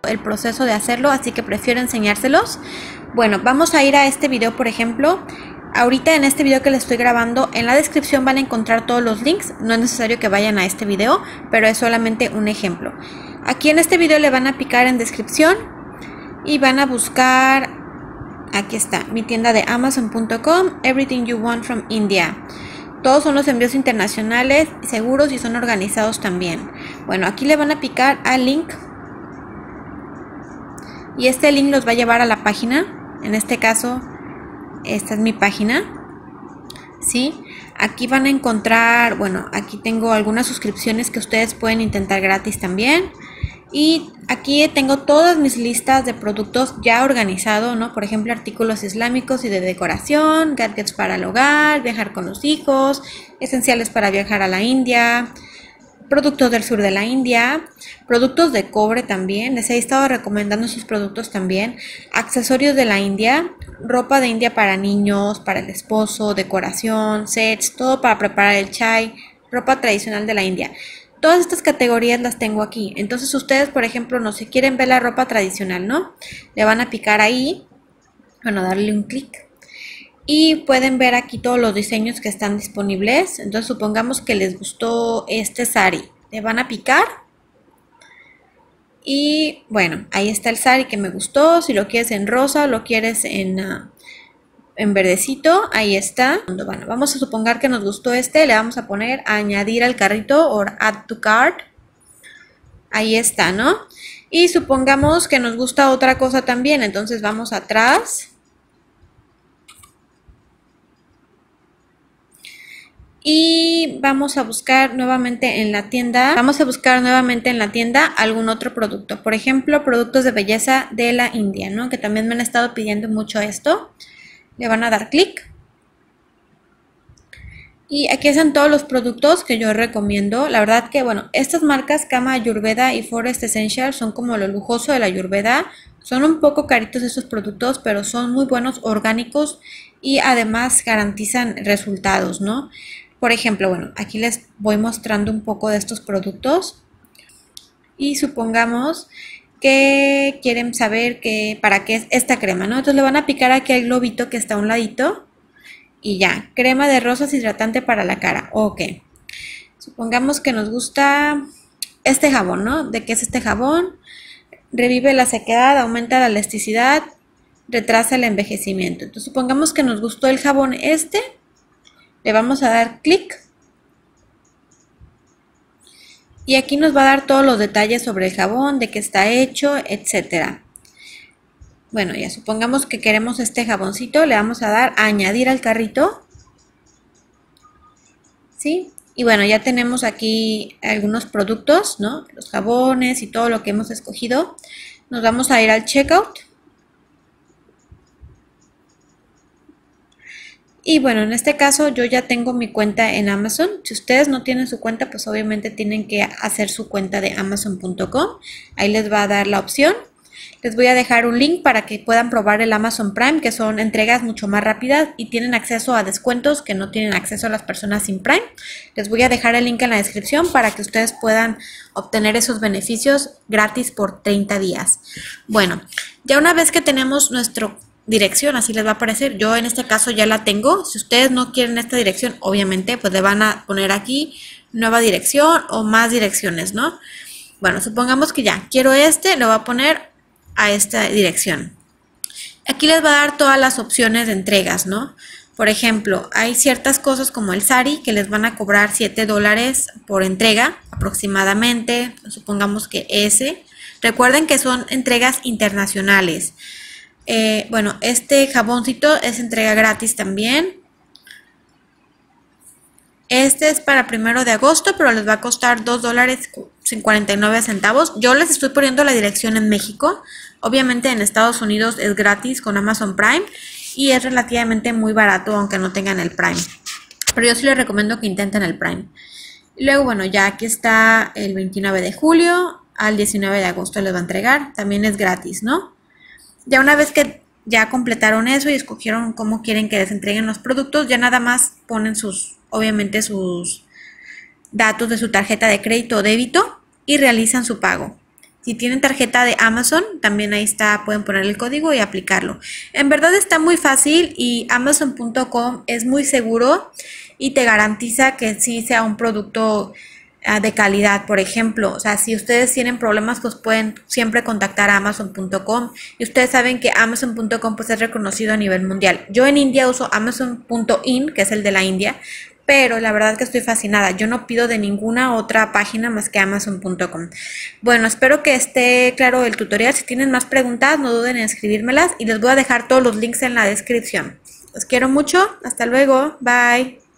el proceso de hacerlo, así que prefiero enseñárselos. Bueno, vamos a ir a este video, por ejemplo. Ahorita en este video que les estoy grabando, en la descripción van a encontrar todos los links. No es necesario que vayan a este video, pero es solamente un ejemplo. Aquí en este video le van a picar en descripción y van a buscar, aquí está, mi tienda de Amazon.com, Everything You Want from India. Todos son los envíos internacionales, seguros y son organizados también. Bueno, aquí le van a picar al link y este link los va a llevar a la página. En este caso, esta es mi página, ¿sí? Aquí van a encontrar, bueno, aquí tengo algunas suscripciones que ustedes pueden intentar gratis también. Y aquí tengo todas mis listas de productos ya organizados, ¿no? Por ejemplo, artículos islámicos y de decoración, gadgets para el hogar, viajar con los hijos, esenciales para viajar a la India, productos del sur de la India, productos de cobre también, les he estado recomendando sus productos también, accesorios de la India, ropa de India para niños, para el esposo, decoración, sets, todo para preparar el chai, ropa tradicional de la India. Todas estas categorías las tengo aquí. Entonces ustedes, por ejemplo, no, si quieren ver la ropa tradicional, ¿no? Le van a picar ahí, bueno, darle un clic. Y pueden ver aquí todos los diseños que están disponibles. Entonces supongamos que les gustó este sari. Le van a picar. Y bueno, ahí está el sari que me gustó. Si lo quieres en rosa, lo quieres en verdecito, ahí está. Bueno, vamos a suponer que nos gustó este, le vamos a poner a añadir al carrito o add to cart. Ahí está, ¿no? Y supongamos que nos gusta otra cosa también, entonces vamos atrás. Y vamos a buscar nuevamente en la tienda, algún otro producto. Por ejemplo, productos de belleza de la India, ¿no? Que también me han estado pidiendo mucho esto. Le van a dar clic. Y aquí están todos los productos que yo recomiendo. La verdad que, bueno, estas marcas Kama Ayurveda y Forest Essential son como lo lujoso de la Ayurveda. Son un poco caritos estos productos, pero son muy buenos, orgánicos y además garantizan resultados, ¿no? Por ejemplo, bueno, aquí les voy mostrando un poco de estos productos. Y supongamos que quieren saber para qué es esta crema, ¿no? Entonces le van a picar aquí al globito que está a un ladito y ya, crema de rosas hidratante para la cara, ok. Supongamos que nos gusta este jabón, ¿no? ¿De qué es este jabón? Revive la sequedad, aumenta la elasticidad, retrasa el envejecimiento. Entonces supongamos que nos gustó el jabón este, le vamos a dar clic. Y aquí nos va a dar todos los detalles sobre el jabón, de qué está hecho, etcétera. Bueno, ya supongamos que queremos este jaboncito, le vamos a dar a añadir al carrito. ¿Sí? Y bueno, ya tenemos aquí algunos productos, ¿no? Los jabones y todo lo que hemos escogido. Nos vamos a ir al checkout. Y bueno, en este caso yo ya tengo mi cuenta en Amazon. Si ustedes no tienen su cuenta, pues obviamente tienen que hacer su cuenta de Amazon.com. Ahí les va a dar la opción. Les voy a dejar un link para que puedan probar el Amazon Prime, que son entregas mucho más rápidas y tienen acceso a descuentos que no tienen acceso a las personas sin Prime. Les voy a dejar el link en la descripción para que ustedes puedan obtener esos beneficios gratis por 30 días. Bueno, ya una vez que tenemos nuestra dirección, así les va a aparecer. Yo en este caso ya la tengo. Si ustedes no quieren esta dirección, obviamente pues le van a poner aquí nueva dirección o más direcciones, ¿no? Bueno, supongamos que ya quiero le voy a poner a esta dirección. Aquí les va a dar todas las opciones de entregas, ¿no? Por ejemplo, hay ciertas cosas como el sari que les van a cobrar $7 por entrega aproximadamente. Supongamos que ese. Recuerden que son entregas internacionales. Bueno, este jaboncito es entrega gratis también. Este es para 1 de agosto, pero les va a costar $2.49. Yo les estoy poniendo la dirección en México. Obviamente en Estados Unidos es gratis con Amazon Prime y es relativamente muy barato aunque no tengan el Prime. Pero yo sí les recomiendo que intenten el Prime. Y luego, bueno, ya aquí está el 29 de julio al 19 de agosto les va a entregar. También es gratis, ¿no? Ya una vez que ya completaron eso y escogieron cómo quieren que les entreguen los productos, ya nada más ponen obviamente sus datos de su tarjeta de crédito o débito y realizan su pago. Si tienen tarjeta de Amazon, también ahí está, pueden poner el código y aplicarlo. En verdad está muy fácil y Amazon.com es muy seguro y te garantiza que sí sea un producto de calidad, por ejemplo. O sea, si ustedes tienen problemas, pues pueden siempre contactar a Amazon.com. Y ustedes saben que Amazon.com pues es reconocido a nivel mundial. Yo en India uso Amazon.in, que es el de la India, pero la verdad que estoy fascinada. Yo no pido de ninguna otra página más que Amazon.com. Bueno, espero que esté claro el tutorial. Si tienen más preguntas, no duden en escribírmelas y les voy a dejar todos los links en la descripción. Los quiero mucho. Hasta luego. Bye.